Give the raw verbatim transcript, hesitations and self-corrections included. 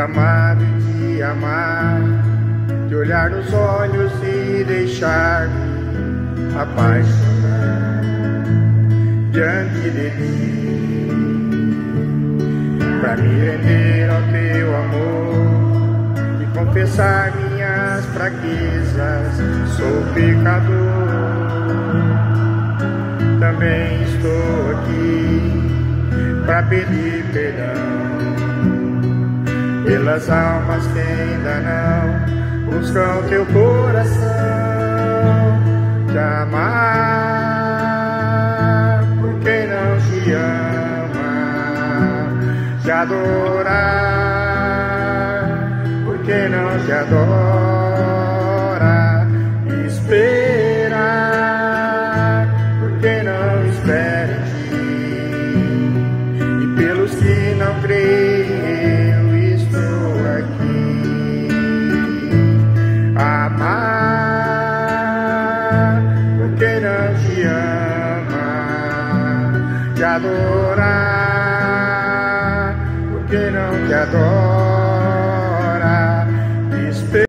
amado e te amar, de olhar nos olhos e deixar-me apaixonar diante de ti, pra me render ao teu amor e confessar minhas fraquezas. Sou pecador, também estou aqui pra pedir perdão pelas almas que ainda não buscam teu coração. Te amar porque não te ama, te adorar porque não te adora, esperar porque não espera em ti, e pelos que não creem eu estou aqui. Amar porque não te ama, te adorar porque não te adora,